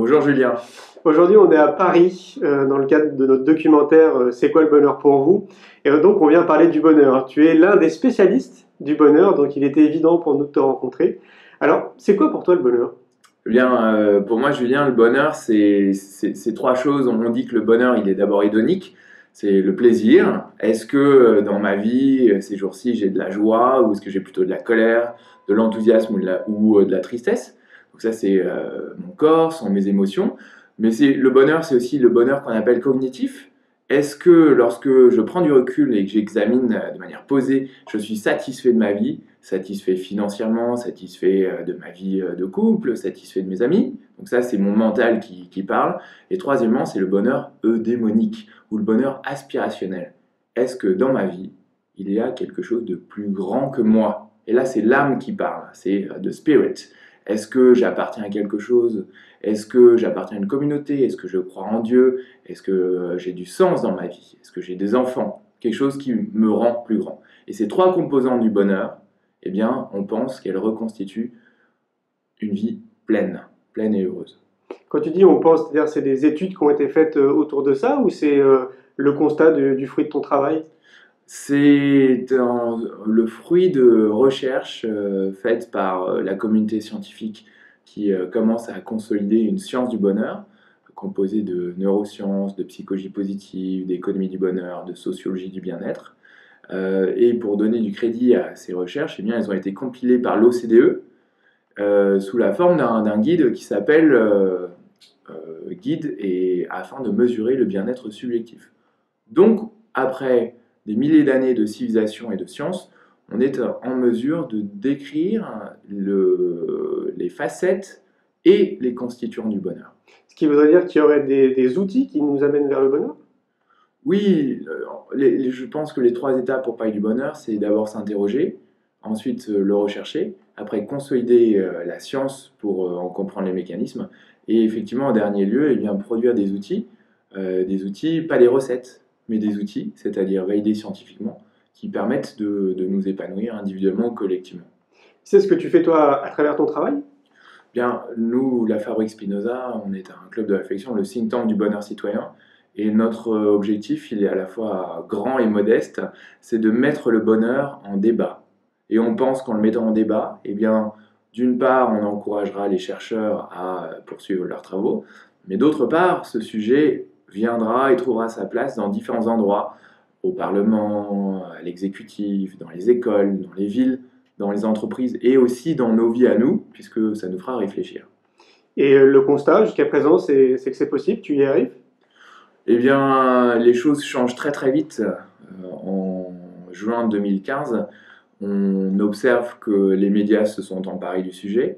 Bonjour Julien. Aujourd'hui, on est à Paris dans le cadre de notre documentaire C'est quoi le bonheur pour vous? Et donc, on vient parler du bonheur. Tu es l'un des spécialistes du bonheur, donc il était évident pour nous de te rencontrer. Alors, c'est quoi pour toi le bonheur? Eh bien, pour moi Julien, le bonheur, c'est trois choses. On dit que le bonheur, il est d'abord hédonique, c'est le plaisir. Est-ce que dans ma vie, ces jours-ci, j'ai de la joie ou est-ce que j'ai plutôt de la colère, de l'enthousiasme ou de la tristesse? Donc ça, c'est mon corps, sont mes émotions. Mais le bonheur, c'est aussi le bonheur qu'on appelle cognitif. Est-ce que lorsque je prends du recul et que j'examine de manière posée, je suis satisfait de ma vie, satisfait financièrement, satisfait de ma vie de couple, satisfait de mes amis? Donc ça, c'est mon mental qui parle. Et troisièmement, c'est le bonheur eudémonique ou le bonheur aspirationnel. Est-ce que dans ma vie, il y a quelque chose de plus grand que moi? Et là, c'est l'âme qui parle, c'est the spirit. Est-ce que j'appartiens à quelque chose? Est-ce que j'appartiens à une communauté? Est-ce que je crois en Dieu? Est-ce que j'ai du sens dans ma vie? Est-ce que j'ai des enfants? Quelque chose qui me rend plus grand. Et ces trois composantes du bonheur, eh bien, on pense qu'elles reconstituent une vie pleine, pleine et heureuse. Quand tu dis on pense, c'est-à-dire c'est des études qui ont été faites autour de ça ou c'est le constat du fruit de ton travail? C'est le fruit de recherches faites par la communauté scientifique qui commence à consolider une science du bonheur, composée de neurosciences, de psychologie positive, d'économie du bonheur, de sociologie du bien-être. Et pour donner du crédit à ces recherches, eh bien, elles ont été compilées par l'OCDE sous la forme d'un guide qui s'appelle Guide et afin de mesurer le bien-être subjectif. Donc, après des milliers d'années de civilisation et de science, on est en mesure de décrire les facettes et les constituants du bonheur. Ce qui voudrait dire qu'il y aurait des outils qui nous amènent vers le bonheur? Oui, je pense que les trois étapes pour parler du bonheur, c'est d'abord s'interroger, ensuite le rechercher, après consolider la science pour en comprendre les mécanismes, et effectivement, en dernier lieu, eh bien, produire des outils, pas des recettes, mais des outils, c'est-à-dire validés scientifiquement, qui permettent de nous épanouir individuellement ou collectivement. C'est ce que tu fais toi à travers ton travail? Bien, nous, la Fabrique Spinoza, on est un club de réflexion, le think tank du bonheur citoyen. Et notre objectif, il est à la fois grand et modeste, c'est de mettre le bonheur en débat. Et on pense qu'en le mettant en débat, eh bien, d'une part, on encouragera les chercheurs à poursuivre leurs travaux, mais d'autre part, ce sujet viendra et trouvera sa place dans différents endroits, au Parlement, à l'exécutif, dans les écoles, dans les villes, dans les entreprises et aussi dans nos vies à nous, puisque ça nous fera réfléchir. Et le constat jusqu'à présent, c'est que c'est possible, tu y arrives? Eh bien, les choses changent très très vite. En juin 2015, on observe que les médias se sont emparés du sujet,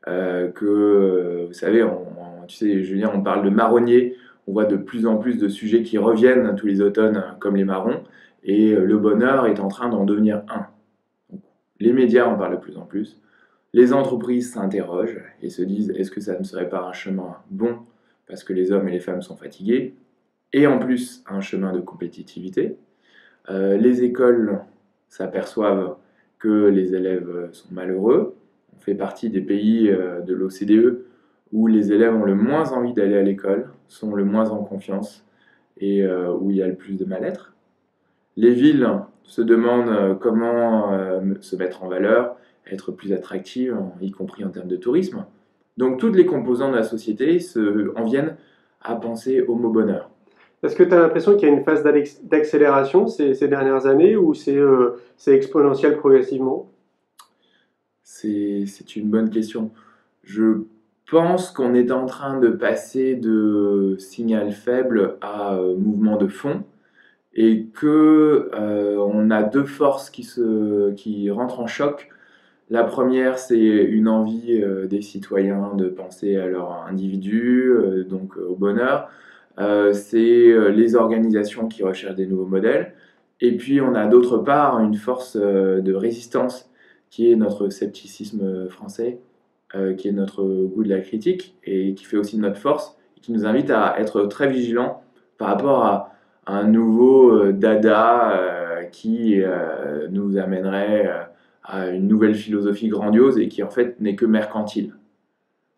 vous savez, tu sais, Julien, on parle de marronniers, on voit de plus en plus de sujets qui reviennent tous les automnes, comme les marrons, et le bonheur est en train d'en devenir un. Donc, les médias en parlent de plus en plus, les entreprises s'interrogent et se disent, est-ce que ça ne serait pas un chemin bon parce que les hommes et les femmes sont fatigués, et en plus un chemin de compétitivité. Les écoles s'aperçoivent que les élèves sont malheureux. On fait partie des pays de l'OCDE où les élèves ont le moins envie d'aller à l'école, sont le moins en confiance et où il y a le plus de mal-être. Les villes se demandent comment se mettre en valeur, être plus attractives, y compris en termes de tourisme. Donc toutes les composantes de la société en viennent à penser au mot bonheur. Est-ce que tu as l'impression qu'il y a une phase d'accélération ces dernières années ou c'est exponentiel progressivement? C'est une bonne question. Je pense qu'on est en train de passer de signal faible à mouvement de fond et que on a deux forces qui rentrent en choc. La première, c'est une envie des citoyens de penser à leur individu, donc au bonheur. C'est les organisations qui recherchent des nouveaux modèles. Et puis, on a d'autre part une force de résistance qui est notre scepticisme français, qui est notre goût de la critique et qui fait aussi notre force, et qui nous invite à être très vigilants par rapport à un nouveau dada qui nous amènerait à une nouvelle philosophie grandiose et qui en fait n'est que mercantile.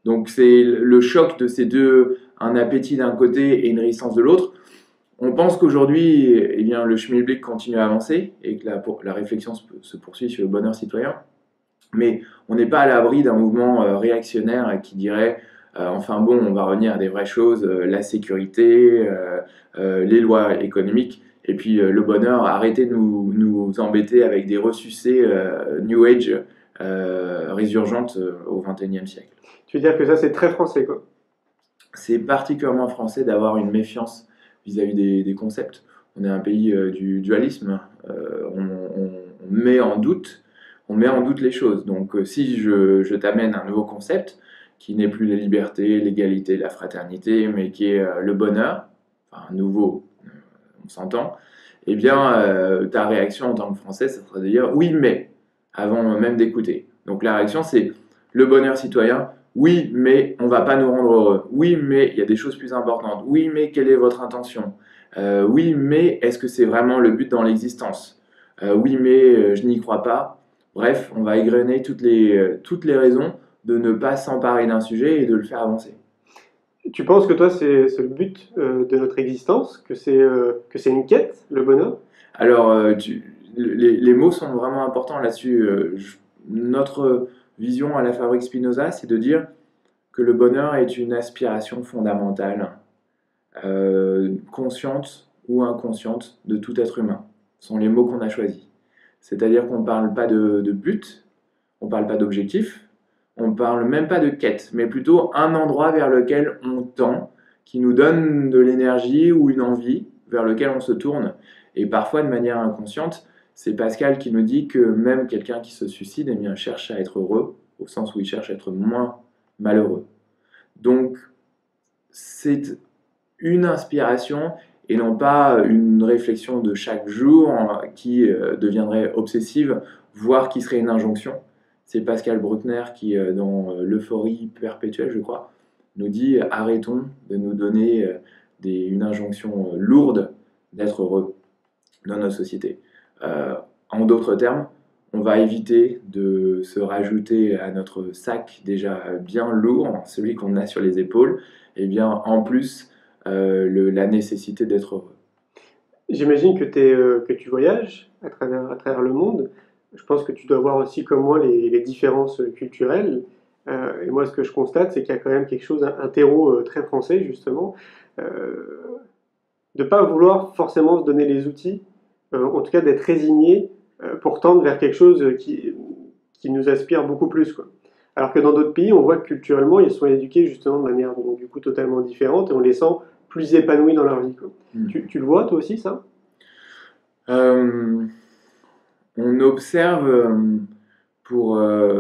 Donc c'est le choc de ces deux, un appétit d'un côté et une résistance de l'autre. On pense qu'aujourd'hui, eh bien, le schmilblick continue à avancer et que la réflexion se poursuit sur le bonheur citoyen. Mais on n'est pas à l'abri d'un mouvement réactionnaire qui dirait enfin bon, on va revenir à des vraies choses, la sécurité, les lois économiques, et puis le bonheur, arrêtez de nous embêter avec des ressucés New Age résurgentes au XXIe siècle. Tu veux dire que ça, c'est très français, quoi. C'est particulièrement français d'avoir une méfiance vis-à-vis des concepts. On est un pays du dualisme, on met en doute les choses. Donc si je t'amène un nouveau concept, qui n'est plus la liberté, l'égalité, la fraternité, mais qui est le bonheur, enfin nouveau, on s'entend, eh bien ta réaction en tant que Français, ça serait de dire oui mais, avant même d'écouter. Donc la réaction c'est le bonheur citoyen, oui mais on va pas nous rendre heureux, oui mais il y a des choses plus importantes, oui mais quelle est votre intention, oui mais est-ce que c'est vraiment le but dans l'existence, oui mais je n'y crois pas. Bref, on va égrener toutes les raisons de ne pas s'emparer d'un sujet et de le faire avancer. Tu penses que toi, c'est le but de notre existence, que c'est une quête, le bonheur? Alors, les mots sont vraiment importants là-dessus. Notre vision à la Fabrique Spinoza, c'est de dire que le bonheur est une aspiration fondamentale, consciente ou inconsciente, de tout être humain. Ce sont les mots qu'on a choisis. C'est-à-dire qu'on ne parle pas de but, on ne parle pas d'objectif, on ne parle même pas de quête, mais plutôt un endroit vers lequel on tend, qui nous donne de l'énergie ou une envie, vers lequel on se tourne. Et parfois, de manière inconsciente, c'est Pascal qui nous dit que même quelqu'un qui se suicide, eh bien, cherche à être heureux, au sens où il cherche à être moins malheureux. Donc, c'est une inspiration et non pas une réflexion de chaque jour qui deviendrait obsessive, voire qui serait une injonction. C'est Pascal Bruckner qui, dans l'euphorie perpétuelle, je crois, nous dit arrêtons de nous donner une injonction lourde d'être heureux dans notre société. En d'autres termes, on va éviter de se rajouter à notre sac déjà bien lourd, celui qu'on a sur les épaules, et bien en plus la nécessité d'être heureux. J'imagine que tu voyages à travers le monde. Je pense que tu dois voir aussi comme moi les différences culturelles. Et moi, ce que je constate, c'est qu'il y a quand même quelque chose, un terreau très français, justement, de ne pas vouloir forcément se donner les outils, en tout cas d'être résigné pour tendre vers quelque chose qui nous aspire beaucoup plus, quoi. Alors que dans d'autres pays, on voit que culturellement, ils sont éduqués justement de manière donc, du coup totalement différente et on les sent plus épanouis dans leur vie, quoi. Tu le vois toi aussi, ça? On observe pour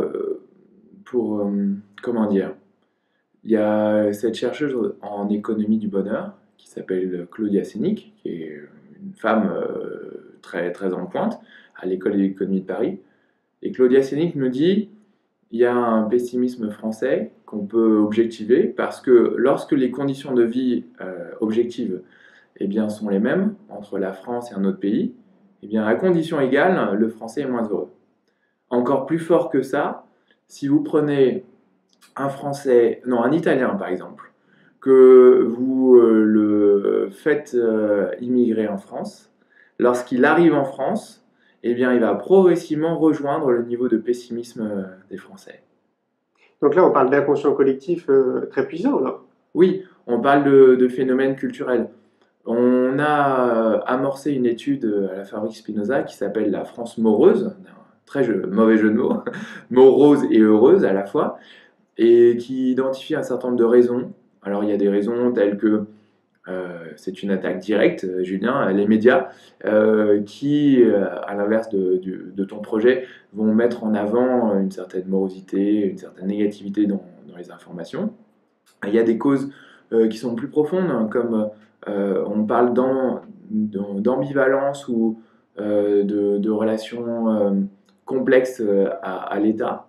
comment dire, il y a cette chercheuse en économie du bonheur qui s'appelle Claudia Sénic, qui est une femme très, très en pointe à l'école d'économie de Paris. Et Claudia Sénic nous dit il y a un pessimisme français qu'on peut objectiver parce que lorsque les conditions de vie objectives eh bien, sont les mêmes entre la France et un autre pays, eh bien, à condition égale, le français est moins heureux. Encore plus fort que ça, si vous prenez un Italien par exemple, que vous le faites immigrer en France, lorsqu'il arrive en France, eh bien, il va progressivement rejoindre le niveau de pessimisme des Français. Donc là, on parle d'inconscient collectif très puissant, là. Oui, on parle de phénomènes culturels. On a amorcé une étude à la Fabrique Spinoza qui s'appelle la France moreuse, mauvais jeu de mots, morose et heureuse à la fois, et qui identifie un certain nombre de raisons. Alors il y a des raisons telles que c'est une attaque directe, Julien, les médias qui, à l'inverse de ton projet, vont mettre en avant une certaine morosité, une certaine négativité dans les informations. Il y a des causes qui sont plus profondes, hein, comme on parle d'ambivalence ou de relations complexes à l'État.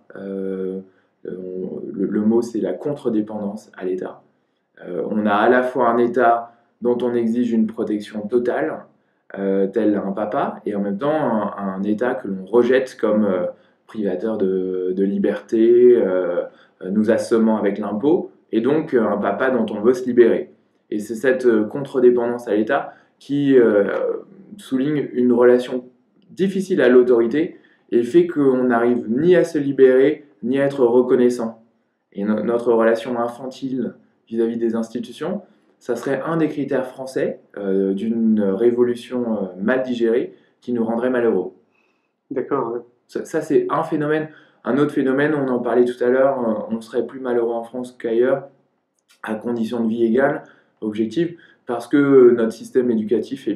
Le mot, c'est la contre-dépendance à l'État. On a à la fois un État dont on exige une protection totale, tel un papa, et en même temps un État que l'on rejette comme privateur de liberté, nous assommant avec l'impôt, et donc un papa dont on veut se libérer. Et c'est cette contre-dépendance à l'État qui souligne une relation difficile à l'autorité et fait qu'on n'arrive ni à se libérer, ni à être reconnaissant. Et notre relation infantile vis-à-vis des institutions, ça serait un des critères français d'une révolution mal digérée qui nous rendrait malheureux. D'accord. Ouais. Ça c'est un phénomène. Un autre phénomène, on en parlait tout à l'heure, on serait plus malheureux en France qu'ailleurs, à condition de vie égale, objective, parce que notre système éducatif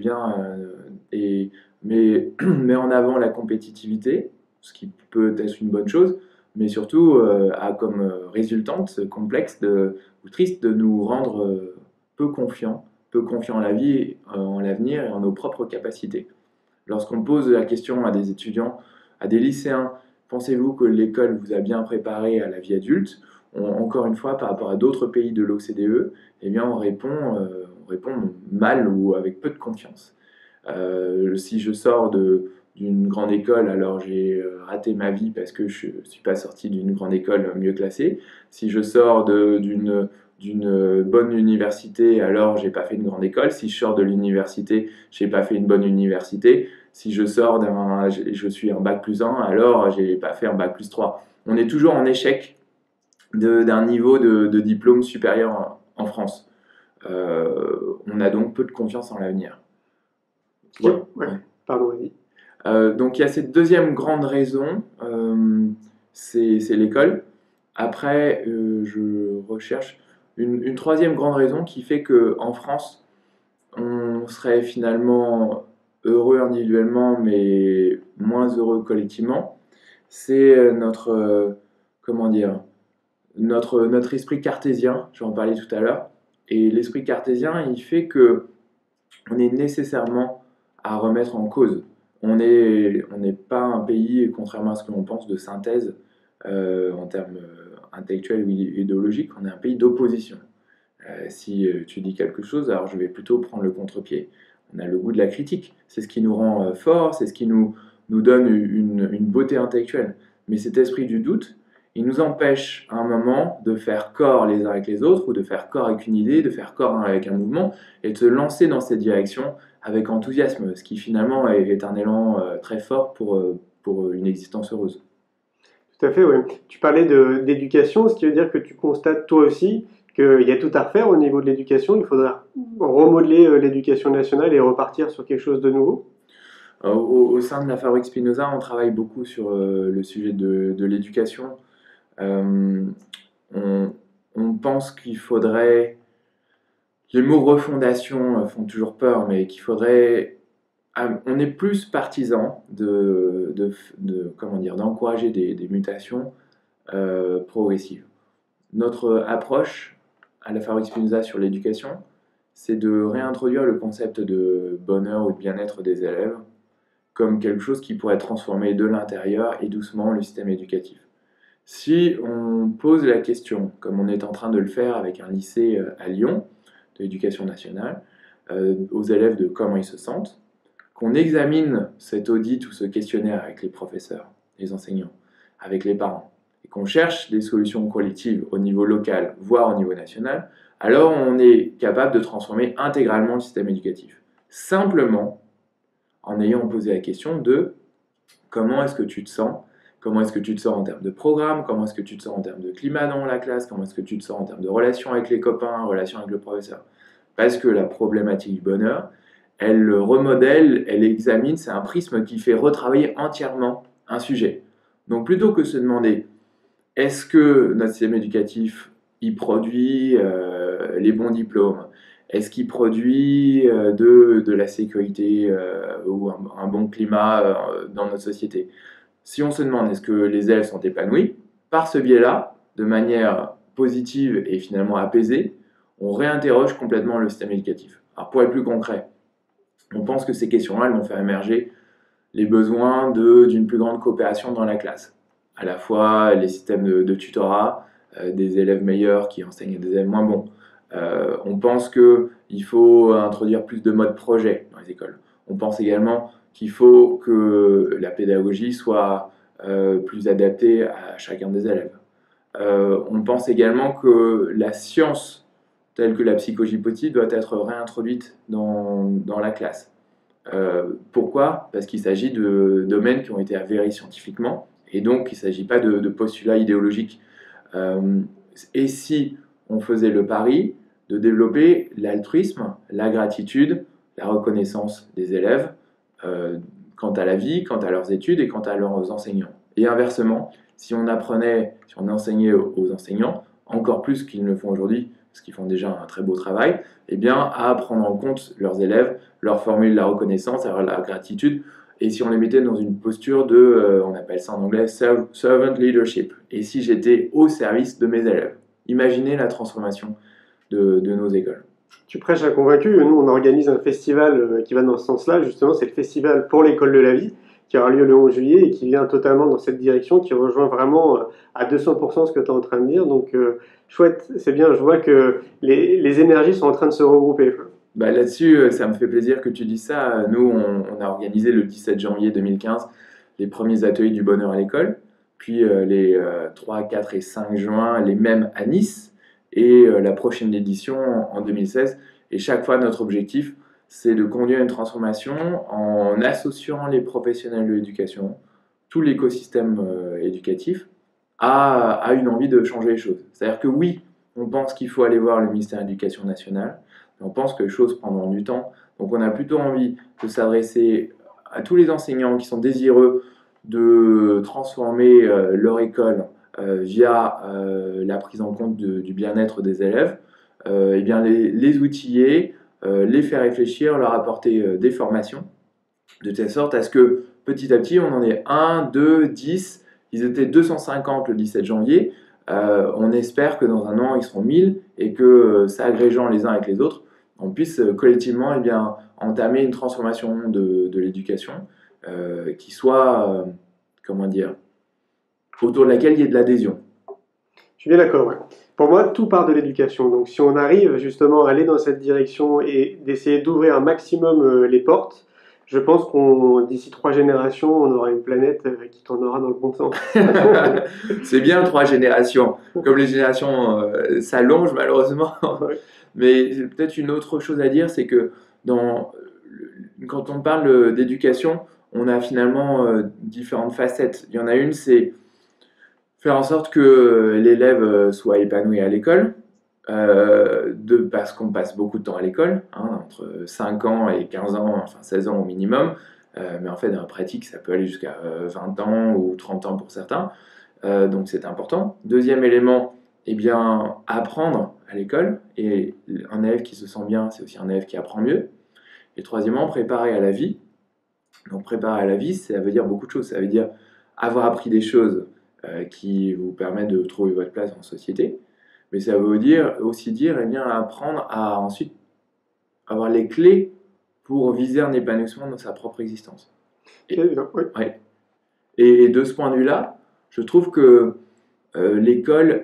met en avant la compétitivité, ce qui peut être une bonne chose, mais surtout a comme résultante complexe ou triste de nous rendre peu confiants en la vie, en l'avenir et en nos propres capacités. Lorsqu'on pose la question à des étudiants, à des lycéens, pensez-vous que l'école vous a bien préparé à la vie adulte? Encore une fois, par rapport à d'autres pays de l'OCDE, eh bien, on répond mal ou avec peu de confiance. Si je sors d'une grande école, alors j'ai raté ma vie parce que je ne suis pas sorti d'une grande école mieux classée. Si je sors d'une bonne université, alors j'ai pas fait une grande école. Si je sors de l'université, j'ai pas fait une bonne université. Si je je suis un bac+1, alors j'ai pas fait un bac+3. On est toujours en échec d'un niveau de diplôme supérieur en France. On a donc peu de confiance en l'avenir. Ouais. Pardon, vas-y. Donc il y a cette deuxième grande raison, c'est l'école. Après, je recherche une troisième grande raison qui fait qu'en France, on serait finalement heureux individuellement, mais moins heureux collectivement. C'est comment dire, notre esprit cartésien, j'en parlais tout à l'heure. Et l'esprit cartésien, il fait que on est nécessairement à remettre en cause. On n'est pas un pays, contrairement à ce que l'on pense, de synthèse en termes intellectuels ou idéologiques, on est un pays d'opposition. Si tu dis quelque chose, alors je vais plutôt prendre le contre-pied. On a le goût de la critique, c'est ce qui nous rend forts, c'est ce qui nous donne une beauté intellectuelle. Mais cet esprit du doute, il nous empêche à un moment de faire corps les uns avec les autres, ou de faire corps avec une idée, de faire corps avec un mouvement, et de se lancer dans cette direction avec enthousiasme, ce qui finalement est un élan très fort pour une existence heureuse. Tout à fait, oui. Tu parlais d'éducation, ce qui veut dire que tu constates toi aussi qu'il y a tout à refaire au niveau de l'éducation. Il faudra remodeler l'éducation nationale et repartir sur quelque chose de nouveau. Au sein de la Fabrique Spinoza, on travaille beaucoup sur le sujet de l'éducation. On pense qu'il faudrait... Les mots refondation font toujours peur, mais qu'il faudrait... On est plus partisan d'encourager des mutations progressives. Notre approche à la Fabrique Spinoza sur l'éducation, c'est de réintroduire le concept de bonheur ou de bien-être des élèves comme quelque chose qui pourrait transformer de l'intérieur et doucement le système éducatif. Si on pose la question, comme on est en train de le faire avec un lycée à Lyon, de l'éducation nationale, aux élèves de comment ils se sentent, qu'on examine cet audit ou ce questionnaire avec les professeurs, les enseignants, avec les parents, et qu'on cherche des solutions collectives au niveau local, voire au niveau national, alors on est capable de transformer intégralement le système éducatif. Simplement en ayant posé la question de comment est-ce que tu te sens, comment est-ce que tu te sens en termes de programme, comment est-ce que tu te sens en termes de climat dans la classe, comment est-ce que tu te sens en termes de relation avec les copains, relation avec le professeur. Parce que la problématique du bonheur, elle remodèle, elle examine, c'est un prisme qui fait retravailler entièrement un sujet. Donc plutôt que de se demander est-ce que notre système éducatif il produit les bons diplômes, est-ce qu'il produit de la sécurité ou un bon climat dans notre société? Si on se demande est-ce que les élèves sont épanouis, par ce biais-là, de manière positive et finalement apaisée, on réinterroge complètement le système éducatif. Alors pour être plus concret, on pense que ces questions-là vont faire émerger les besoins d'une plus grande coopération dans la classe. À la fois les systèmes de tutorat, des élèves meilleurs qui enseignent à des élèves moins bons. On pense qu'il faut introduire plus de modes projet dans les écoles. On pense également qu'il faut que la pédagogie soit plus adaptée à chacun des élèves. On pense également que la science, telle que la psychologie positive, doit être réintroduite dans la classe. Pourquoi? Parce qu'il s'agit de domaines qui ont été avérés scientifiquement, et donc il ne s'agit pas de postulats idéologiques. Et si on faisait le pari de développer l'altruisme, la gratitude, la reconnaissance des élèves quant à la vie, quant à leurs études et quant à leurs enseignants. Et inversement, si on enseignait aux enseignants, encore plus qu'ils ne le font aujourd'hui, parce qu'ils font déjà un très beau travail, eh bien, à prendre en compte leurs élèves, leur formuler la reconnaissance, la gratitude, et si on les mettait dans une posture de, on appelle ça en anglais, servant leadership, et si j'étais au service de mes élèves. Imaginez la transformation de nos écoles. Tu prêches à convaincu. Nous, on organise un festival qui va dans ce sens-là. Justement, c'est le festival pour l'école de la vie qui aura lieu le 11 juillet et qui vient totalement dans cette direction, qui rejoint vraiment à 200% ce que tu es en train de dire. Donc, chouette, c'est bien. Je vois que les énergies sont en train de se regrouper. Bah, là-dessus, ça me fait plaisir que tu dises ça. Nous, on a organisé le 17 janvier 2015 les premiers ateliers du bonheur à l'école, puis les 3, 4 et 5 juin, les mêmes à Nice, et la prochaine édition en 2016. Et chaque fois, notre objectif, c'est de conduire une transformation en associant les professionnels de l'éducation, tout l'écosystème éducatif, à une envie de changer les choses. C'est-à-dire que oui, on pense qu'il faut aller voir le ministère de l'Éducation nationale, mais on pense que les choses prendront du temps. Donc on a plutôt envie de s'adresser à tous les enseignants qui sont désireux de transformer leur école via la prise en compte du bien-être des élèves, et bien les outiller, les faire réfléchir, leur apporter des formations, de telle sorte à ce que petit à petit on en ait 1, 2, 10, ils étaient 250 le 17 janvier, on espère que dans un an ils seront 1000 et que s'agrégeant les uns avec les autres, on puisse collectivement bien, entamer une transformation de l'éducation qui soit, comment dire, autour de laquelle il y ait de l'adhésion. Je suis bien d'accord, ouais. Pour moi, tout part de l'éducation. Donc, si on arrive justement à aller dans cette direction et d'essayer d'ouvrir un maximum les portes, je pense qu'on d'ici 3 générations, on aura une planète qui tournera dans le bon sens. C'est bien 3 générations. Comme les générations s'allongent malheureusement. Ouais. Mais peut-être une autre chose à dire, c'est que quand on parle d'éducation, on a finalement différentes facettes. Il y en a une, c'est faire en sorte que l'élève soit épanoui à l'école, parce qu'on passe beaucoup de temps à l'école, hein, entre 5 ans et 15 ans, enfin 16 ans au minimum, mais en fait dans la pratique ça peut aller jusqu'à 20 ans ou 30 ans pour certains, donc c'est important. Deuxième élément, eh bien, apprendre à l'école, et un élève qui se sent bien, c'est aussi un élève qui apprend mieux. Et troisièmement, préparer à la vie. Donc préparer à la vie, ça veut dire beaucoup de choses. Ça veut dire avoir appris des choses qui vous permettent de trouver votre place en société, mais ça veut aussi dire eh bien, apprendre à ensuite avoir les clés pour viser un épanouissement dans sa propre existence. Ouais. Et de ce point de vue-là, je trouve que l'école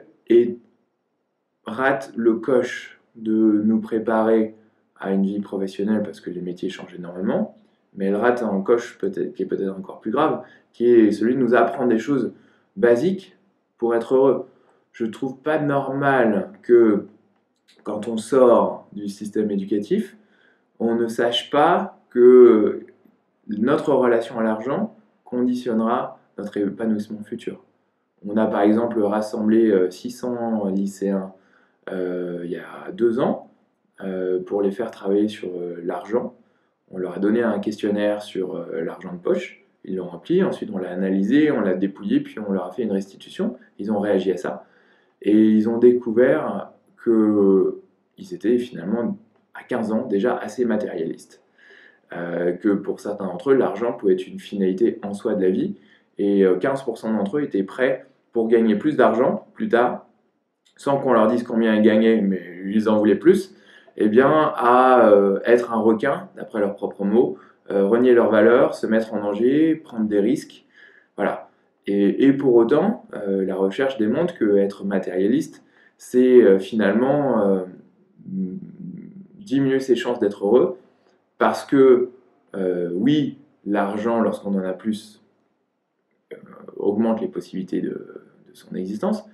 rate le coche de nous préparer à une vie professionnelle parce que les métiers changent énormément, mais elle rate un coche qui est peut-être encore plus grave, qui est celui de nous apprendre des choses basiques pour être heureux. Je ne trouve pas normal que quand on sort du système éducatif, on ne sache pas que notre relation à l'argent conditionnera notre épanouissement futur. On a par exemple rassemblé 600 lycéens il y a 2 ans pour les faire travailler sur l'argent. On leur a donné un questionnaire sur l'argent de poche. Ils l'ont rempli, ensuite on l'a analysé, on l'a dépouillé, puis on leur a fait une restitution. Ils ont réagi à ça. Et ils ont découvert qu'ils étaient finalement, à 15 ans, déjà assez matérialistes. Que pour certains d'entre eux, l'argent pouvait être une finalité en soi de la vie. Et 15% d'entre eux étaient prêts pour gagner plus d'argent plus tard, sans qu'on leur dise combien ils gagnaient, mais ils en voulaient plus, eh bien, à être un requin, d'après leurs propres mots, renier leurs valeurs, se mettre en danger, prendre des risques. Voilà. Et pour autant, la recherche démontre qu'être matérialiste, c'est finalement diminuer ses chances d'être heureux, parce que, oui, l'argent, lorsqu'on en a plus, augmente les possibilités de son existence,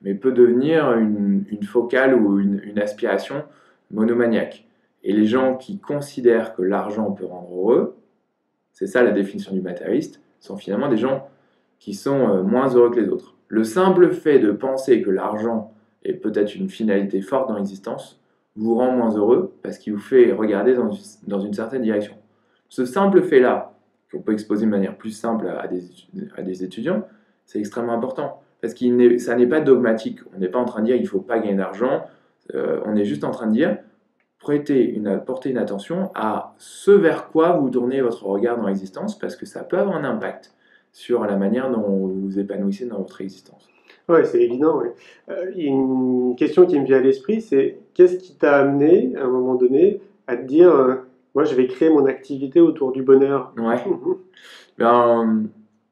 mais peut devenir une focale ou une aspiration monomaniaque. Et les gens qui considèrent que l'argent peut rendre heureux, c'est ça la définition du matérialiste, sont finalement des gens qui sont moins heureux que les autres. Le simple fait de penser que l'argent est peut-être une finalité forte dans l'existence vous rend moins heureux parce qu'il vous fait regarder dans une certaine direction. Ce simple fait-là, qu'on peut exposer de manière plus simple à des étudiants, c'est extrêmement important. Parce que ça n'est pas dogmatique. On n'est pas en train de dire il ne faut pas gagner d'argent. On est juste en train de dire porter une attention à ce vers quoi vous tournez votre regard dans l'existence, parce que ça peut avoir un impact sur la manière dont vous vous épanouissez dans votre existence. Ouais, c'est évident. Ouais. Une question qui me vient à l'esprit, c'est qu'est-ce qui t'a amené, à un moment donné, à te dire, moi, je vais créer mon activité autour du bonheur. Ouais. Ben,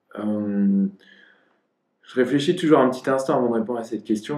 je réfléchis toujours un petit instant avant de répondre à cette question.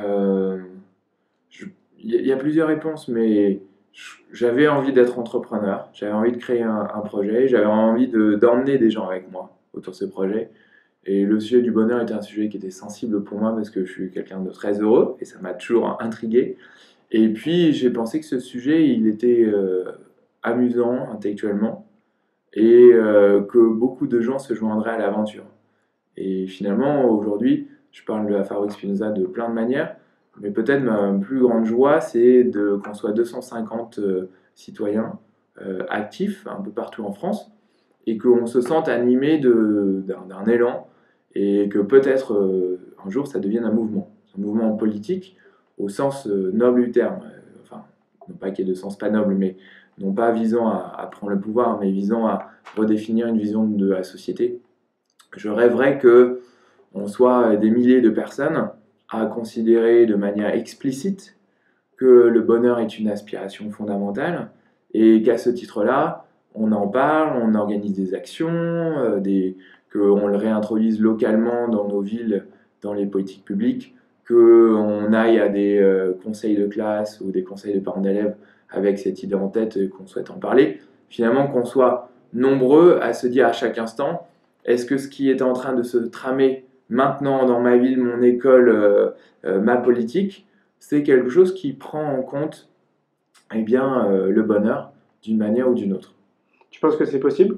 Il y a plusieurs réponses, mais j'avais envie d'être entrepreneur, j'avais envie de créer un projet, j'avais envie d'emmener des gens avec moi autour de ce projet. Et le sujet du bonheur était un sujet qui était sensible pour moi parce que je suis quelqu'un de très heureux et ça m'a toujours intrigué. Et puis j'ai pensé que ce sujet, il était amusant intellectuellement et que beaucoup de gens se joindraient à l'aventure. Et finalement, aujourd'hui, je parle de la Fabrique Spinoza de plein de manières, mais peut-être ma plus grande joie, c'est qu'on soit 250 citoyens actifs un peu partout en France et qu'on se sente animé d'un élan et que peut-être un jour ça devienne un mouvement politique au sens noble du terme. Enfin, non pas qu'il y ait de sens pas noble, mais non pas visant à prendre le pouvoir, mais visant à redéfinir une vision de la société. Je rêverais que on soit des milliers de personnes à considérer de manière explicite que le bonheur est une aspiration fondamentale et qu'à ce titre-là, on en parle, on organise des actions, qu'on le réintroduise localement dans nos villes, dans les politiques publiques, qu'on aille à des conseils de classe ou des conseils de parents d'élèves avec cette idée en tête et qu'on souhaite en parler. Finalement, qu'on soit nombreux à se dire à chaque instant, est-ce que ce qui est en train de se tramer maintenant dans ma ville, mon école, ma politique, c'est quelque chose qui prend en compte eh bien, le bonheur d'une manière ou d'une autre. Tu penses que c'est possible?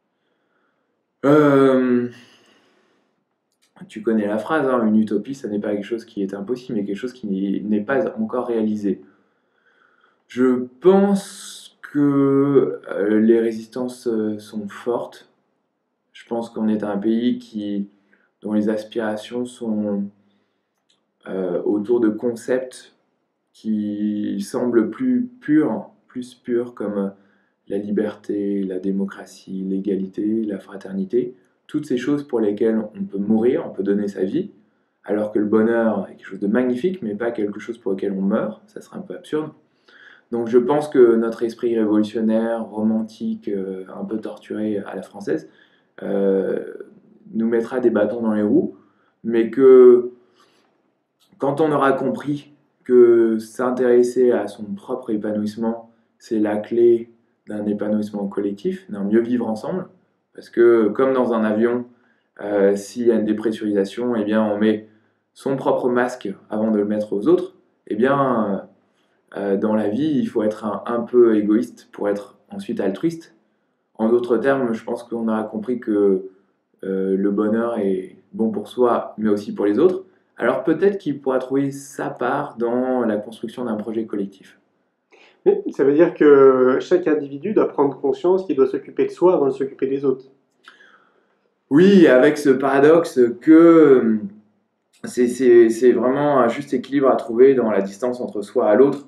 Tu connais la phrase, hein, une utopie, ça n'est pas quelque chose qui est impossible, mais quelque chose qui n'est pas encore réalisé. Je pense que les résistances sont fortes. Je pense qu'on est un pays dont les aspirations sont autour de concepts qui semblent plus purs comme la liberté, la démocratie, l'égalité, la fraternité, toutes ces choses pour lesquelles on peut mourir, on peut donner sa vie, alors que le bonheur est quelque chose de magnifique, mais pas quelque chose pour lequel on meurt, ça serait un peu absurde. Donc je pense que notre esprit révolutionnaire, romantique, un peu torturé à la française, nous mettra des bâtons dans les roues, mais que quand on aura compris que s'intéresser à son propre épanouissement, c'est la clé d'un épanouissement collectif, d'un mieux vivre ensemble, parce que comme dans un avion, s'il y a une dépressurisation, eh bien on met son propre masque avant de le mettre aux autres, eh bien dans la vie, il faut être un peu égoïste pour être ensuite altruiste. En d'autres termes, je pense qu'on aura compris que le bonheur est bon pour soi, mais aussi pour les autres. Alors peut-être qu'il pourra trouver sa part dans la construction d'un projet collectif. Mais ça veut dire que chaque individu doit prendre conscience qu'il doit s'occuper de soi avant de s'occuper des autres. Oui, avec ce paradoxe que c'est vraiment un juste équilibre à trouver dans la distance entre soi et l'autre.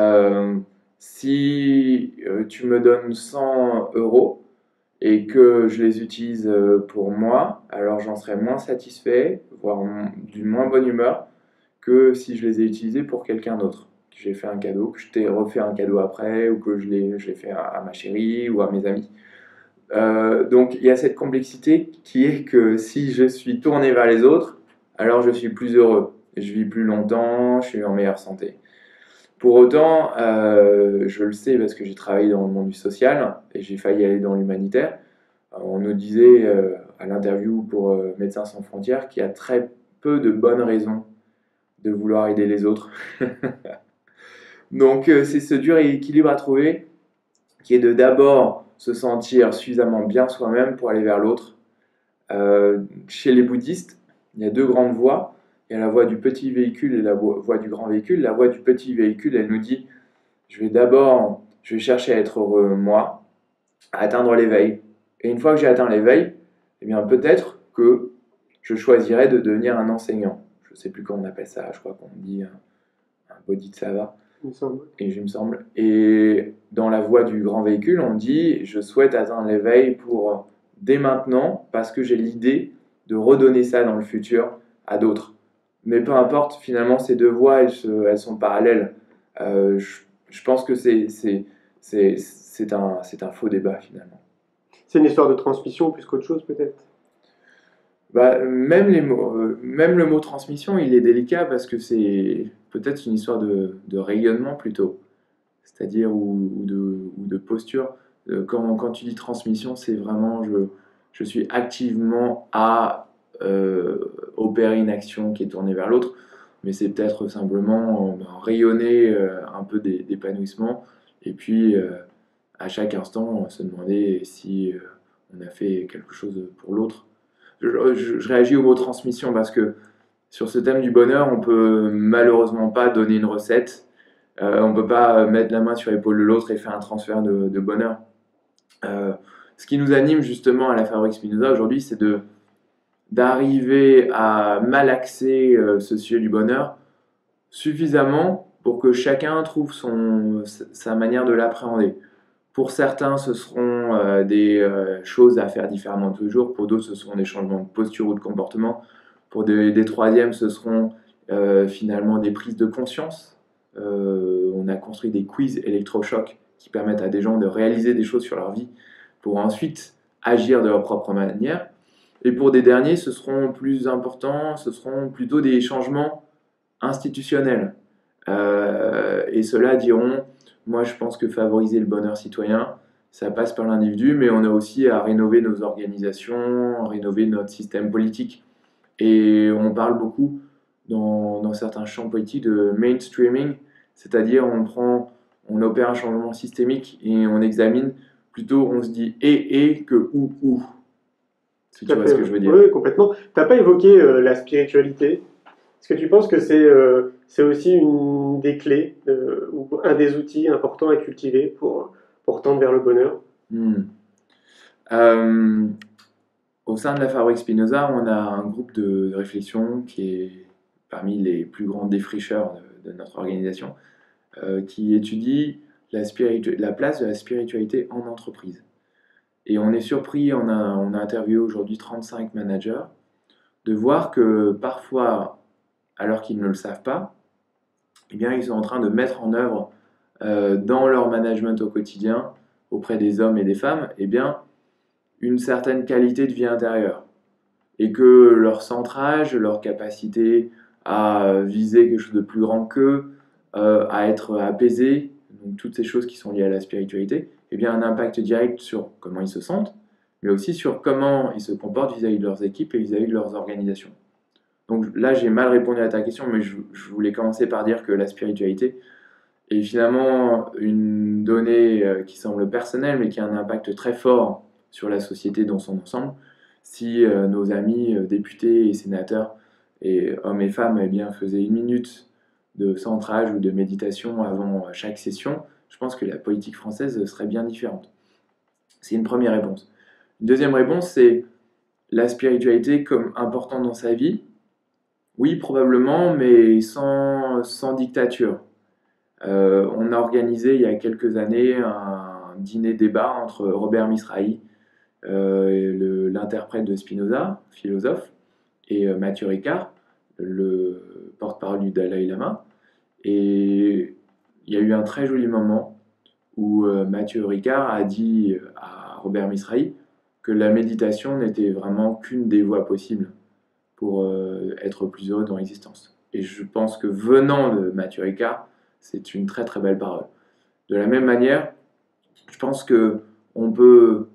Si tu me donnes 100 euros et que je les utilise pour moi, alors j'en serai moins satisfait, voire d'une moins bonne humeur que si je les ai utilisés pour quelqu'un d'autre. Que j'ai fait un cadeau, que je t'ai refait un cadeau après, ou que je l'ai fait à ma chérie ou à mes amis. Donc il y a cette complexité qui est que si je suis tourné vers les autres, alors je suis plus heureux, je vis plus longtemps, je suis en meilleure santé. Pour autant, je le sais parce que j'ai travaillé dans le monde du social et j'ai failli aller dans l'humanitaire. On nous disait à l'interview pour Médecins sans frontières qu'il y a très peu de bonnes raisons de vouloir aider les autres. Donc c'est ce dur équilibre à trouver qui est de d'abord se sentir suffisamment bien soi-même pour aller vers l'autre. Chez les bouddhistes, il y a deux grandes voies. Il y a la voie du petit véhicule et la voie du grand véhicule. La voie du petit véhicule, elle nous dit, je vais chercher à être heureux moi, à atteindre l'éveil. Et une fois que j'ai atteint l'éveil, eh bien peut-être que je choisirai de devenir un enseignant. Je ne sais plus comment on appelle ça, je crois qu'on dit un bodhisattva. Il me semble. Et je me semble. Et dans la voie du grand véhicule, on dit je souhaite atteindre l'éveil pour dès maintenant, parce que j'ai l'idée de redonner ça dans le futur à d'autres. Mais peu importe, finalement, ces deux voies, elles sont parallèles. Je pense que c'est un faux débat, finalement. C'est une histoire de transmission plus qu'autre chose, peut-être. Bah, même le mot transmission, il est délicat parce que c'est peut-être une histoire de rayonnement plutôt, c'est-à-dire ou de posture. Quand tu dis transmission, c'est vraiment je suis activement à opérer une action qui est tournée vers l'autre, mais c'est peut-être simplement rayonner un peu d'épanouissement et puis à chaque instant se demander si on a fait quelque chose pour l'autre. Je réagis au mot transmission parce que sur ce thème du bonheur, on peut malheureusement pas donner une recette. On peut pas mettre la main sur l'épaule de l'autre et faire un transfert de bonheur. Ce qui nous anime justement à la Fabrique Spinoza aujourd'hui, c'est d'arriver à malaxer ce sujet du bonheur suffisamment pour que chacun trouve sa manière de l'appréhender. Pour certains, ce seront des choses à faire différemment tous les jours. Pour d'autres, ce seront des changements de posture ou de comportement. Pour des troisièmes, ce seront finalement des prises de conscience. On a construit des quiz électrochocs qui permettent à des gens de réaliser des choses sur leur vie pour ensuite agir de leur propre manière. Et pour des derniers, ce seront plus importants, ce seront plutôt des changements institutionnels. Et ceux-là diront, moi je pense que favoriser le bonheur citoyen, ça passe par l'individu, mais on a aussi à rénover nos organisations, à rénover notre système politique. Et on parle beaucoup dans certains champs politiques de mainstreaming, c'est-à-dire on opère un changement systémique et on examine plutôt, on se dit et que ou. Si tu vois ce que je veux dire. Oui, complètement. Tu n'as pas évoqué la spiritualité. Est-ce que tu penses que c'est aussi une des clés ou un des outils importants à cultiver pour tendre vers le bonheur? Au sein de la Fabrique Spinoza, on a un groupe de réflexion qui est parmi les plus grands défricheurs de notre organisation, qui étudie la place de la spiritualité en entreprise. Et on est surpris, on a interviewé aujourd'hui 35 managers, de voir que parfois, alors qu'ils ne le savent pas, eh bien, ils sont en train de mettre en œuvre dans leur management au quotidien, auprès des hommes et des femmes, eh bien, une certaine qualité de vie intérieure. Et que leur centrage, leur capacité à viser quelque chose de plus grand qu'eux, à être apaisé, donc toutes ces choses qui sont liées à la spiritualité, eh bien, un impact direct sur comment ils se sentent, mais aussi sur comment ils se comportent vis-à-vis de leurs équipes et vis-à-vis de leurs organisations. Donc là, j'ai mal répondu à ta question, mais je voulais commencer par dire que la spiritualité est finalement une donnée qui semble personnelle, mais qui a un impact très fort sur la société dans son ensemble. Si nos amis députés et sénateurs, et hommes et femmes, eh bien, faisaient 1 minute de centrage ou de méditation avant chaque session, je pense que la politique française serait bien différente. C'est une première réponse. Une deuxième réponse, c'est la spiritualité comme importante dans sa vie. Oui, probablement, mais sans dictature. On a organisé il y a quelques années un dîner-débat entre Robert Misrahi, l'interprète de Spinoza, philosophe, et Matthieu Ricard, le porte-parole du Dalai Lama. Et il y a eu un très joli moment où Matthieu Ricard a dit à Robert Misrahi que la méditation n'était vraiment qu'une des voies possibles pour être plus heureux dans l'existence. Et je pense que venant de Matthieu Ricard, c'est une très très belle parole. De la même manière, je pense qu'on peut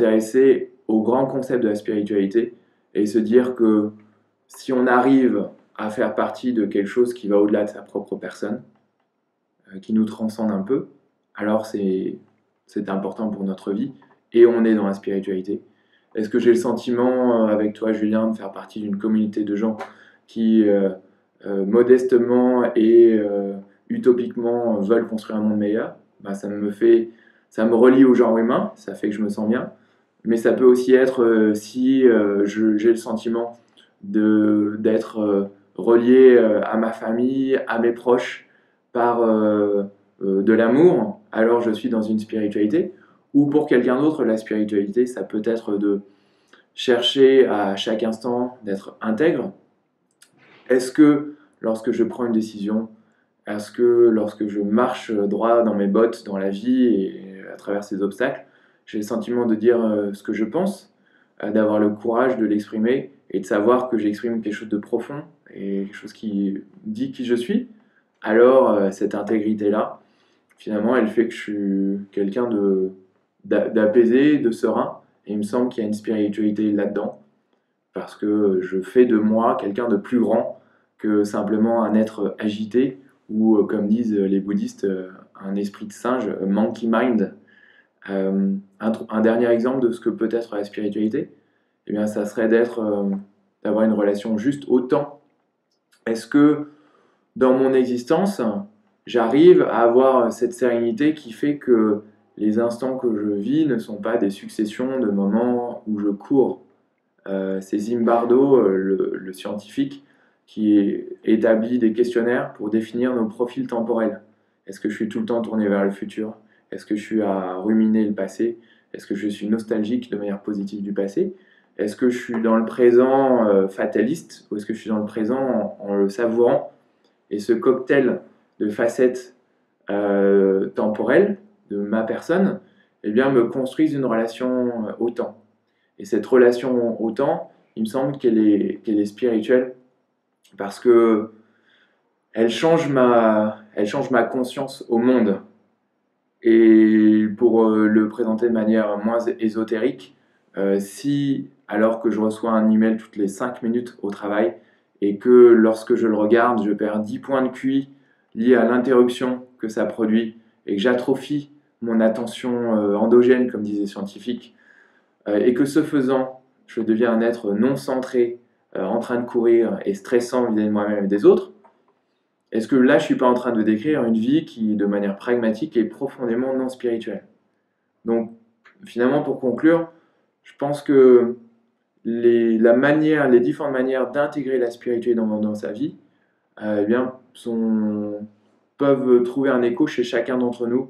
s'intéresser au grand concept de la spiritualité et se dire que si on arrive à faire partie de quelque chose qui va au-delà de sa propre personne, qui nous transcende un peu, alors c'est important pour notre vie et on est dans la spiritualité. Est-ce que j'ai le sentiment, avec toi Julien, de faire partie d'une communauté de gens qui modestement et utopiquement veulent construire un monde meilleur? Ben, ça me relie au genre humain, ça fait que je me sens bien. Mais ça peut aussi être si j'ai le sentiment d'être relié à ma famille, à mes proches, par de l'amour, alors je suis dans une spiritualité. Ou pour quelqu'un d'autre, la spiritualité, ça peut être de chercher à chaque instant d'être intègre. Est-ce que lorsque je prends une décision, est-ce que lorsque je marche droit dans mes bottes dans la vie et à travers ces obstacles, j'ai le sentiment de dire ce que je pense, d'avoir le courage de l'exprimer et de savoir que j'exprime quelque chose de profond et quelque chose qui dit qui je suis? Alors cette intégrité-là, finalement, elle fait que je suis quelqu'un d'apaisé, de serein, et il me semble qu'il y a une spiritualité là-dedans, parce que je fais de moi quelqu'un de plus grand que simplement un être agité, ou comme disent les bouddhistes, un esprit de singe, a monkey mind. Un dernier exemple de ce que peut être la spiritualité, eh bien, ça serait d'avoir une relation juste au temps. Est-ce que dans mon existence, j'arrive à avoir cette sérénité qui fait que les instants que je vis ne sont pas des successions de moments où je cours? C'est Zimbardo, le scientifique, qui établit des questionnaires pour définir nos profils temporels. Est-ce que je suis tout le temps tourné vers le futur? Est-ce que je suis à ruminer le passé? Est-ce que je suis nostalgique de manière positive du passé? Est-ce que je suis dans le présent fataliste? Ou est-ce que je suis dans le présent en le savourant? Et ce cocktail de facettes temporelles de ma personne, eh bien, me construisent une relation au temps. Et cette relation au temps, il me semble qu'elle est spirituelle parce que elle change ma conscience au monde. Et pour le présenter de manière moins ésotérique, si alors que je reçois un email toutes les 5 minutes au travail et que lorsque je le regarde, je perds 10 points de QI liés à l'interruption que ça produit et que j'atrophie mon attention endogène, comme disent les scientifiques, et que ce faisant, je deviens un être non centré, en train de courir et stressant vis-à-vis de moi-même et des autres, est-ce que là, je ne suis pas en train de décrire une vie qui, de manière pragmatique, est profondément non spirituelle? Donc, finalement, pour conclure, je pense que les différentes manières d'intégrer la spiritualité dans sa vie, eh bien, peuvent trouver un écho chez chacun d'entre nous,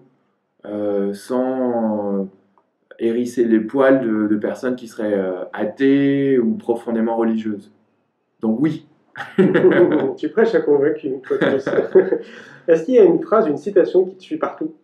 sans hérisser les poils de personnes qui seraient athées ou profondément religieuses. Donc oui. Tu prêches à convaincu, une fois de plus. Est-ce qu'il y a une phrase, une citation qui te suit partout?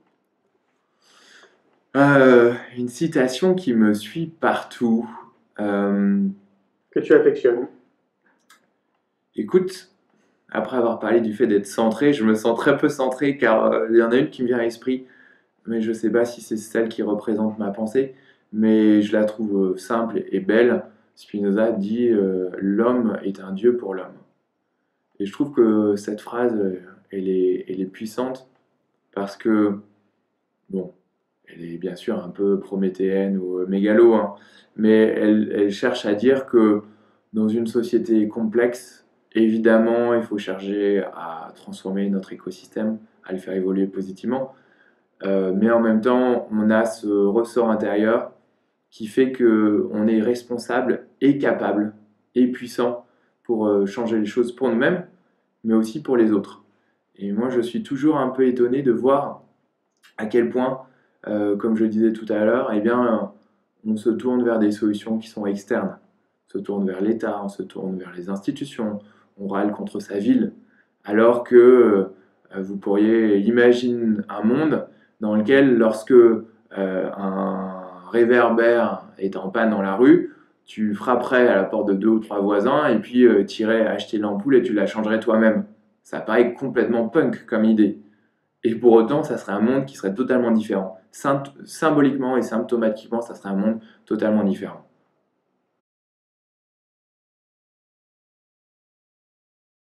Une citation qui me suit partout. Que tu affectionnes? Écoute, après avoir parlé du fait d'être centré, je me sens très peu centré car il y en a une qui me vient à l'esprit, mais je ne sais pas si c'est celle qui représente ma pensée, mais je la trouve simple et belle. Spinoza dit l'homme est un dieu pour l'homme. Et je trouve que cette phrase, elle est puissante parce que, bon, elle est bien sûr un peu prométhéenne ou mégalo, hein, mais elle cherche à dire que dans une société complexe, évidemment, il faut chercher à transformer notre écosystème, à le faire évoluer positivement, mais en même temps, on a ce ressort intérieur qui fait qu'on est responsable et capable et puissant pour changer les choses pour nous-mêmes, mais aussi pour les autres. Et moi, je suis toujours un peu étonné de voir à quel point, comme je le disais tout à l'heure, eh bien, on se tourne vers des solutions qui sont externes. On se tourne vers l'État, on se tourne vers les institutions, on râle contre sa ville, alors que vous pourriez imaginer un monde dans lequel, lorsque un réverbère est en panne dans la rue, tu frapperais à la porte de 2 ou 3 voisins et puis tu irais acheter l'ampoule et tu la changerais toi-même. Ça paraît complètement punk comme idée. Et pour autant, ça serait un monde qui serait totalement différent. Symboliquement et symptomatiquement, ça serait un monde totalement différent.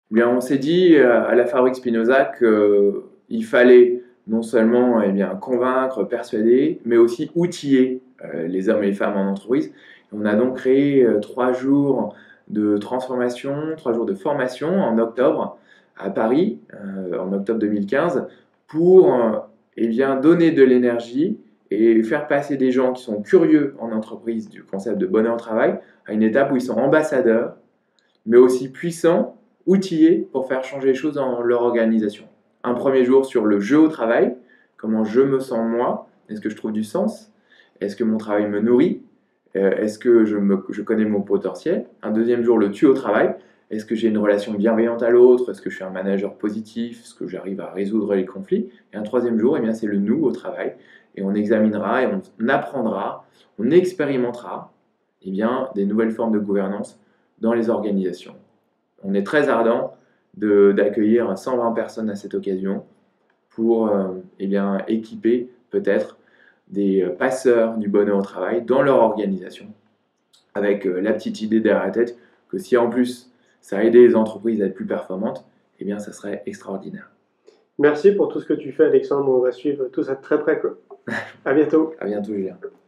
Bien, on s'est dit à la Fabrique Spinoza qu'il fallait non seulement convaincre, persuader, mais aussi outiller les hommes et les femmes en entreprise. On a donc créé 3 jours de transformation, 3 jours de formation en octobre à Paris, en octobre 2015, pour donner de l'énergie et faire passer des gens qui sont curieux en entreprise du concept de bonheur au travail à une étape où ils sont ambassadeurs, mais aussi puissants, outillés pour faire changer les choses dans leur organisation. Un premier jour sur le jeu au travail, comment je me sens moi, est-ce que je trouve du sens, est-ce que mon travail me nourrit, est-ce que je connais mon potentiel. Un deuxième jour, le tu au travail, est-ce que j'ai une relation bienveillante à l'autre, est-ce que je suis un manager positif, est-ce que j'arrive à résoudre les conflits. Et un troisième jour, c'est le nous au travail, et on examinera et on apprendra, on expérimentera des nouvelles formes de gouvernance dans les organisations. On est très ardent d'accueillir 120 personnes à cette occasion pour équiper peut-être des passeurs du bonheur au travail dans leur organisation, avec la petite idée derrière la tête que si en plus ça a aidé les entreprises à être plus performantes, ça serait extraordinaire. Merci pour tout ce que tu fais, Alexandre. On va suivre tout ça de très près, quoi. À bientôt. À bientôt, Julien.